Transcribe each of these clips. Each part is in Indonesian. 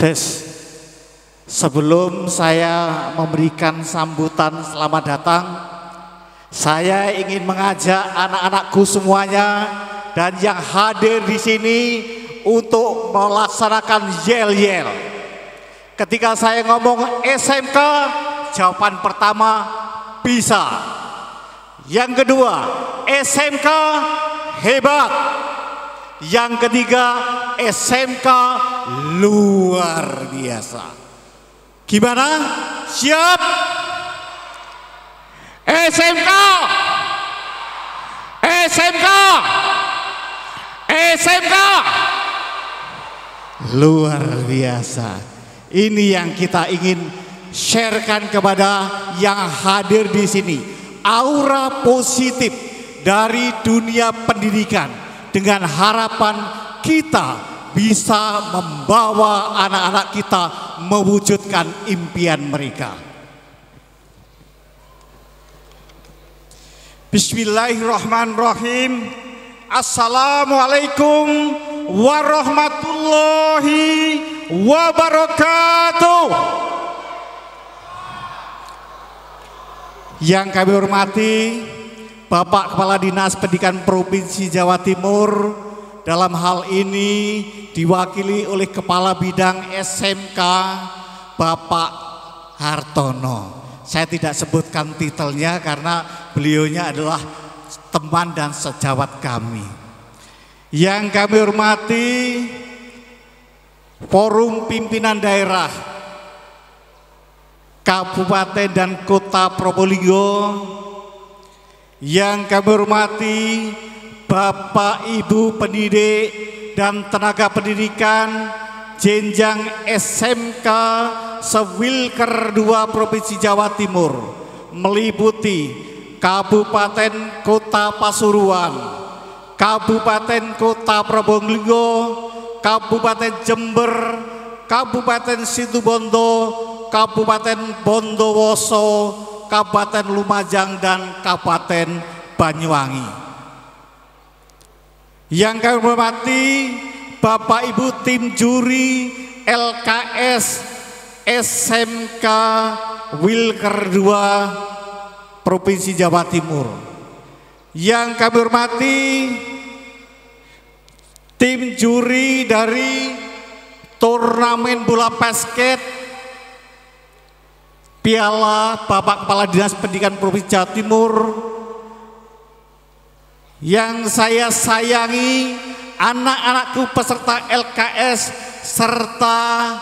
Des, sebelum saya memberikan sambutan selamat datang, saya ingin mengajak anak-anakku semuanya dan yang hadir di sini untuk melaksanakan yel-yel. Ketika saya ngomong SMK, jawaban pertama bisa. Yang kedua, SMK hebat. Yang ketiga, SMK luar biasa. Gimana? Siap? SMK! SMK! SMK! Luar biasa. Ini yang kita ingin sharekan kepada yang hadir di sini. Aura positif dari dunia pendidikan. Dengan harapan kita bisa membawa anak-anak kita mewujudkan impian mereka. Bismillahirrahmanirrahim. Assalamualaikum warahmatullahi wabarakatuh. Yang kami hormati Bapak Kepala Dinas Pendidikan Provinsi Jawa Timur, dalam hal ini diwakili oleh Kepala Bidang SMK Bapak Hartono. Saya tidak sebutkan titelnya karena beliaunya adalah teman dan sejawat kami. Yang kami hormati Forum Pimpinan Daerah Kabupaten dan Kota Probolinggo, yang kami hormati Bapak Ibu pendidik dan tenaga pendidikan jenjang SMK Sewilker 2 Provinsi Jawa Timur, meliputi Kabupaten Kota Pasuruan, Kabupaten Kota Probolinggo, Kabupaten Jember, Kabupaten Situbondo, Kabupaten Bondowoso, Kabupaten Lumajang dan Kabupaten Banyuwangi. Yang kami hormati Bapak Ibu tim juri LKS SMK Wilker 2 Provinsi Jawa Timur. Yang kami hormati tim juri dari turnamen bola basket Piala Bapak Kepala Dinas Pendidikan Provinsi Jawa Timur. Yang saya sayangi anak-anakku peserta LKS serta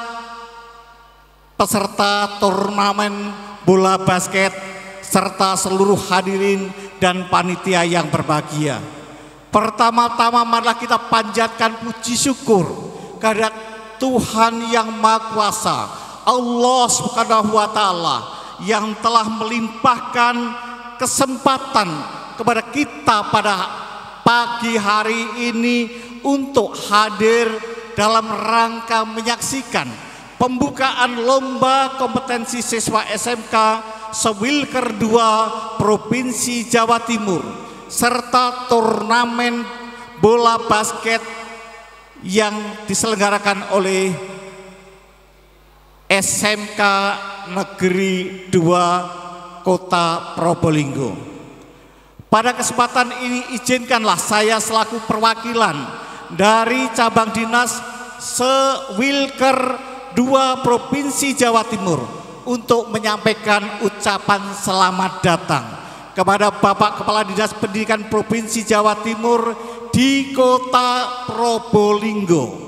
peserta turnamen bola basket serta seluruh hadirin dan panitia yang berbahagia. Pertama-tama marilah kita panjatkan puji syukur kehadirat Tuhan yang Maha Kuasa, Allah Subhanahu wa Ta'ala, yang telah melimpahkan kesempatan kepada kita pada pagi hari ini untuk hadir dalam rangka menyaksikan pembukaan lomba kompetensi siswa SMK Sewilker 2 Provinsi Jawa Timur serta turnamen bola basket yang diselenggarakan oleh SMK Negeri 2 Kota Probolinggo. Pada kesempatan ini izinkanlah saya selaku perwakilan dari cabang dinas Sewilker 2 Provinsi Jawa Timur untuk menyampaikan ucapan selamat datang kepada Bapak Kepala Dinas Pendidikan Provinsi Jawa Timur di Kota Probolinggo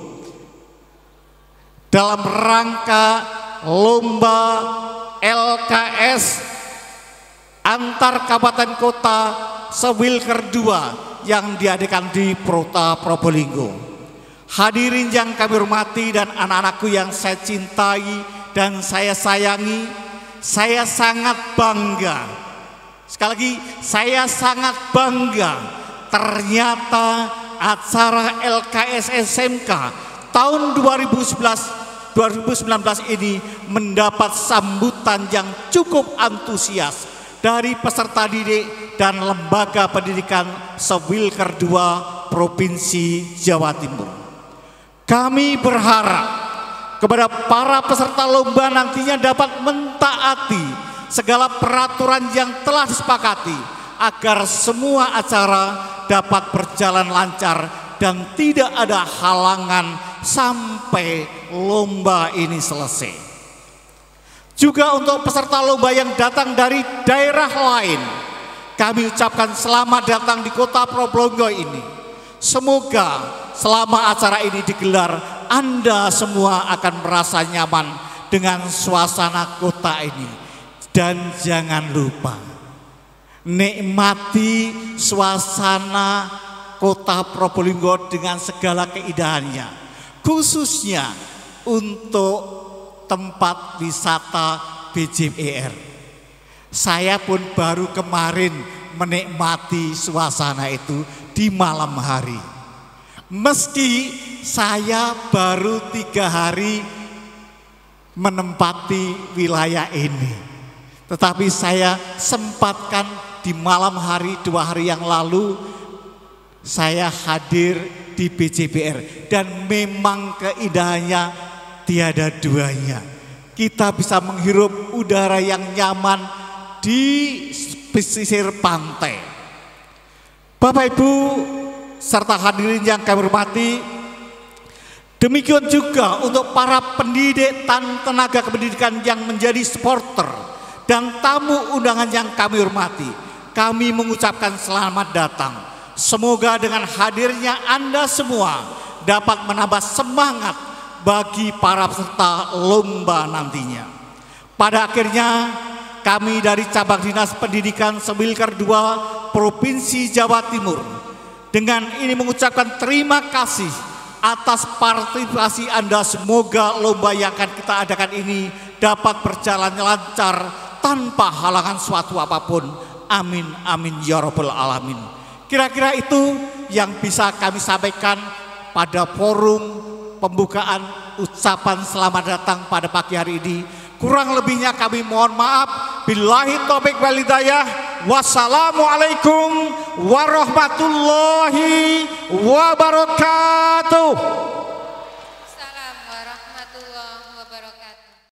dalam rangka lomba LKS antar kabupaten kota Sewilker 2 yang diadakan di Kota Probolinggo. Hadirin yang kami hormati dan anak-anakku yang saya cintai dan saya sayangi, saya sangat bangga. Sekali lagi, saya sangat bangga ternyata acara LKS SMK tahun 2019 ini mendapat sambutan yang cukup antusias dari peserta didik dan lembaga pendidikan Sewilker 2 Provinsi Jawa Timur. Kami berharap kepada para peserta lomba nantinya dapat mentaati segala peraturan yang telah disepakati agar semua acara dapat berjalan lancar dan tidak ada halangan sampai lomba ini selesai. Juga untuk peserta lomba yang datang dari daerah lain, kami ucapkan selamat datang di Kota Probolinggo ini. Semoga selama acara ini digelar, Anda semua akan merasa nyaman dengan suasana kota ini. Dan jangan lupa, nikmati suasana Kota Probolinggo dengan segala keindahannya, khususnya untuk tempat wisata BJPR. Saya pun baru kemarin menikmati suasana itu di malam hari. Meski saya baru 3 hari menempati wilayah ini, tetapi saya sempatkan di malam hari 2 hari yang lalu saya hadir di BJPR dan memang keindahannya tiada duanya. Kita bisa menghirup udara yang nyaman di pesisir pantai. Bapak Ibu serta hadirin yang kami hormati, demikian juga untuk para pendidik dan tenaga kependidikan yang menjadi supporter dan tamu undangan yang kami hormati, kami mengucapkan selamat datang. Semoga dengan hadirnya Anda semua dapat menambah semangat bagi para peserta lomba nantinya. Pada akhirnya kami dari Cabang Dinas Pendidikan Semilker II Provinsi Jawa Timur dengan ini mengucapkan terima kasih atas partisipasi Anda. Semoga lomba yang akan kita adakan ini dapat berjalan lancar tanpa halangan suatu apapun. Amin, amin ya rabbal alamin. Kira-kira itu yang bisa kami sampaikan pada forum pembukaan ucapan selamat datang pada pagi hari ini. Kurang lebihnya kami mohon maaf. Billahi taufiq wal hidayah. Wassalamualaikum warahmatullahi wabarakatuh.